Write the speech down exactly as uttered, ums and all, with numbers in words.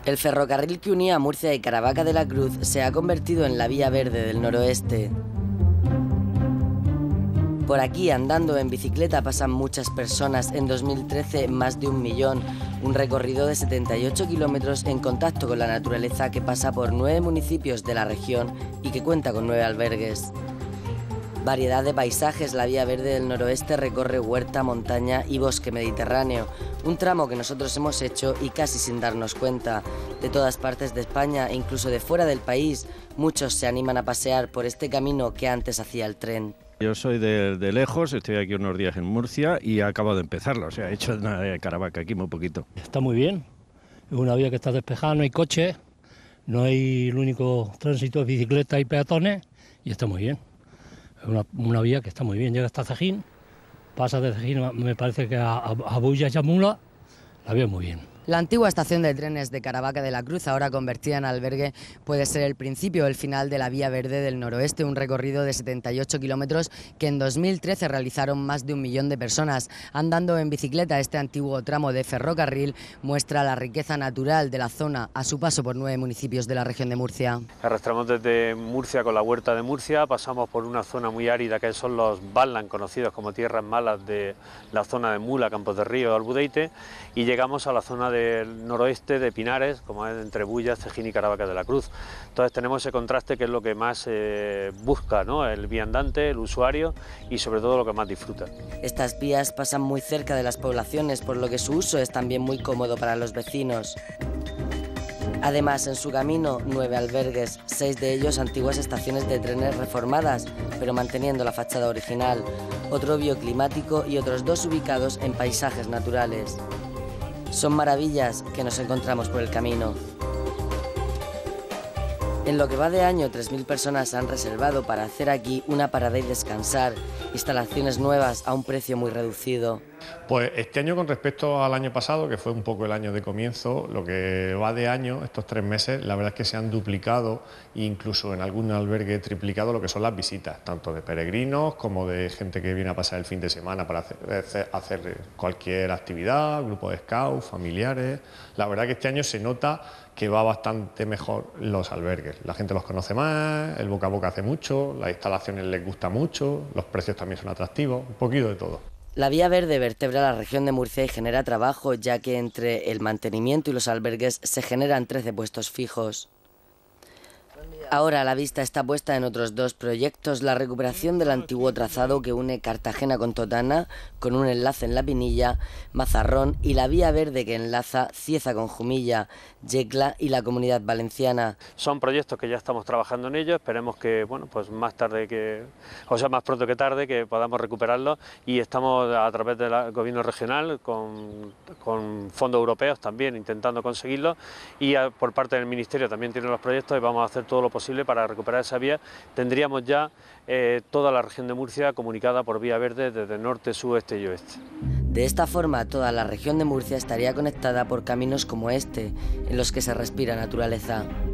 El ferrocarril que unía Murcia y Caravaca de la Cruz se ha convertido en la vía verde del noroeste. Por aquí, andando en bicicleta, pasan muchas personas. En dos mil trece, más de un millón. Un recorrido de setenta y ocho kilómetros en contacto con la naturaleza que pasa por nueve municipios de la región y que cuenta con nueve albergues. Variedad de paisajes, la vía verde del noroeste recorre huerta, montaña y bosque mediterráneo. Un tramo que nosotros hemos hecho y casi sin darnos cuenta. De todas partes de España e incluso de fuera del país, muchos se animan a pasear por este camino que antes hacía el tren. Yo soy de, de lejos, estoy aquí unos días en Murcia y acabo de empezarla, o sea, he hecho nada de Caravaca aquí muy poquito. Está muy bien, es una vía que está despejada, no hay coches, no hay, el único tránsito es bicicletas y peatones y está muy bien. Es una, una vía que está muy bien, llega hasta Cejín, pasa de Cejín, me parece que a, a, a Bulla y a Mula, la veo muy bien. La antigua estación de trenes de Caravaca de la Cruz, ahora convertida en albergue, puede ser el principio o el final de la Vía Verde del Noroeste, un recorrido de setenta y ocho kilómetros que en dos mil trece realizaron más de un millón de personas. Andando en bicicleta, este antiguo tramo de ferrocarril muestra la riqueza natural de la zona a su paso por nueve municipios de la región de Murcia. Arrastramos desde Murcia con la Huerta de Murcia, pasamos por una zona muy árida que son los Badlands, conocidos como tierras malas de la zona de Mula, Campos de Río, Albudeite, y llegamos a la zona de del noroeste de Pinares, como es entre Bulla, Cejín y Caravaca de la Cruz. Entonces tenemos ese contraste que es lo que más eh, busca, ¿no? El viandante, el usuario y sobre todo lo que más disfruta. Estas vías pasan muy cerca de las poblaciones, por lo que su uso es también muy cómodo para los vecinos. Además, en su camino, nueve albergues, seis de ellos antiguas estaciones de trenes reformadas, pero manteniendo la fachada original, otro bioclimático y otros dos ubicados en paisajes naturales. Son maravillas que nos encontramos por el camino. En lo que va de año, tres mil personas han reservado para hacer aquí una parada y descansar. Instalaciones nuevas a un precio muy reducido. Pues este año, con respecto al año pasado, que fue un poco el año de comienzo, lo que va de año, estos tres meses, la verdad es que se han duplicado e incluso en algún albergue triplicado lo que son las visitas, tanto de peregrinos como de gente que viene a pasar el fin de semana para hacer, hacer cualquier actividad, grupos de scouts, familiares. La verdad que este año se nota que va bastante mejor los albergues. La gente los conoce más, el boca a boca hace mucho, las instalaciones les gusta mucho, los precios también son atractivos, un poquito de todo. La Vía Verde vertebra la región de Murcia y genera trabajo, ya que entre el mantenimiento y los albergues se generan trece puestos fijos. Ahora la vista está puesta en otros dos proyectos: la recuperación del antiguo trazado que une Cartagena con Totana, con un enlace en La Pinilla, Mazarrón, y la Vía Verde que enlaza Cieza con Jumilla, Yecla y la Comunidad Valenciana. Son proyectos que ya estamos trabajando en ellos, esperemos que, bueno, pues más tarde que, o sea, más pronto que tarde, que podamos recuperarlos, y estamos a través del gobierno regional, con, con fondos europeos también, intentando conseguirlo, y a, por parte del Ministerio también tienen los proyectos y vamos a hacer todo lo posible para recuperar esa vía. Tendríamos ya eh, toda la región de Murcia comunicada por Vía Verde desde norte, sur, este y oeste. De esta forma, toda la región de Murcia estaría conectada por caminos como este, en los que se respira naturaleza.